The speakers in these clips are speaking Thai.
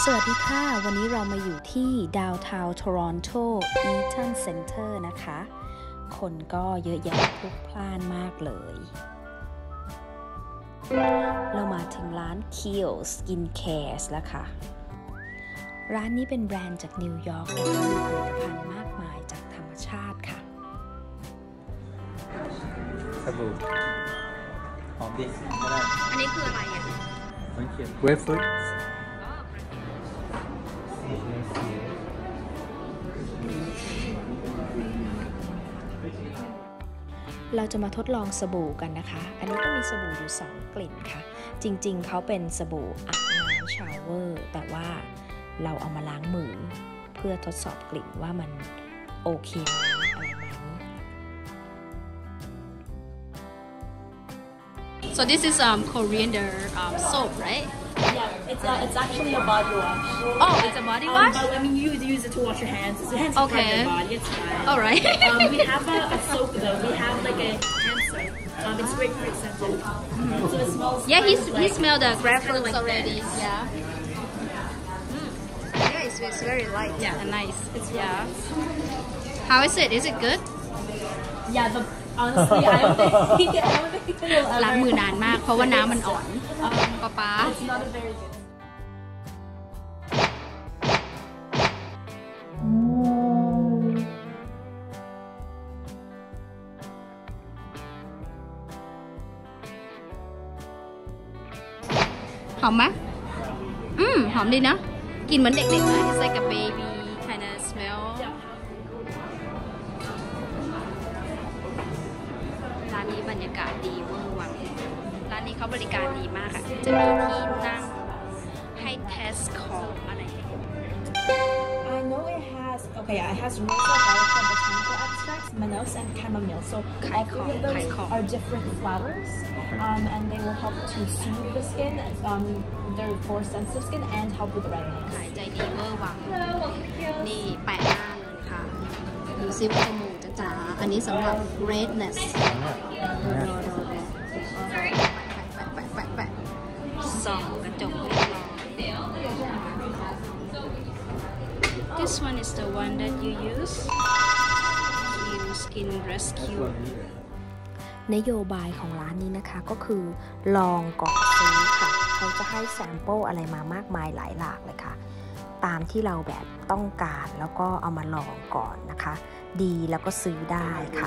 สวัสดีค่ะวันนี้เรามาอยู่ที่ดาวน์ทาวน์ทอรอนโตอีตันเซ็นเตอร์นะคะคนก็เยอะแยะพลุกพล่านมากเลยเรามาถึงร้าน Kiehl's Skincare แล้วค่ะร้านนี้เป็นแบรนด์จากนิวยอร์กนะคะมีผลิตภัณฑ์มากมายจากธรรมชาติค่ะสบู่หอมดิก็ได้อันนี้คืออะไรอ่ะมันเขียนเวฟฟุตเราจะมาทดลองสบู่กันนะคะ อันนี้ก็มีสบู่อยู่2กลิ่นค่ะจริงๆเขาเป็นสบู่อาบน้ำชาวเวอร์แต่ว่าเราเอามาล้างมือเพื่อทดสอบกลิ่นว่ามันโอเคไหมอะไรไหม So this is coriander soap, right? Yeah, it's actually a body wash. Oh, it's a body wash? But I mean, you use it to wash your hands. It's hands Okay. your body. It's fine. All right. We have a soap though. We have like a hand soap. It's grapefruit scented. So it smells. Yeah, he like, smelled the grapefruit like already. this. Yeah. Yeah, it's very light. Yeah. And nice. It's really yeah. nice. How is it? Is it good? Yeah, honestly, I don't think it will ล้างมือนานมากเพราะว่าน้ำมันอ่อนป๊า It's not a very good. หอมไหมหอมดีนะกลิ่นเหมือนเด็กๆนะ It's like a baby kind of smell ร้านนี้บรรยากาศดีเวอร์วังร้านนี้เขาบริการดีมากค่ะจะมีที่นั่งให้เทสของอะไร I know it has, okay, yeah, it has rosa, violet, botanical extracts, manose, and chamomile. So all three of those are different flowers, and they will help to soothe the skin. They're for sensitive skin and help with redness. ขายใจดีเวอร์วังนี่แปะหน้าเลยค่ะดูซิว่าจมูกจะจ๋าอันนี้สำหรับ redness แปะส่องกระจกเรียบร้อย This one is the one that you use Skin Rescue นโยบายของร้านนี้นะคะก็คือลองก่อนซื้อค่ะเขาจะให้แซมเปิลอะไรมามากมายหลายหลากเลยค่ะตามที่เราแบบต้องการแล้วก็เอามาลองก่อนนะคะดีแล้วก็ซื้อได้ค่ะ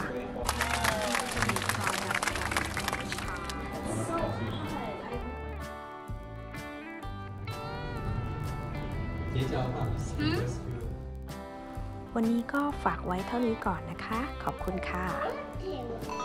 วันนี้ก็ฝากไว้เท่านี้ก่อนนะคะขอบคุณค่ะ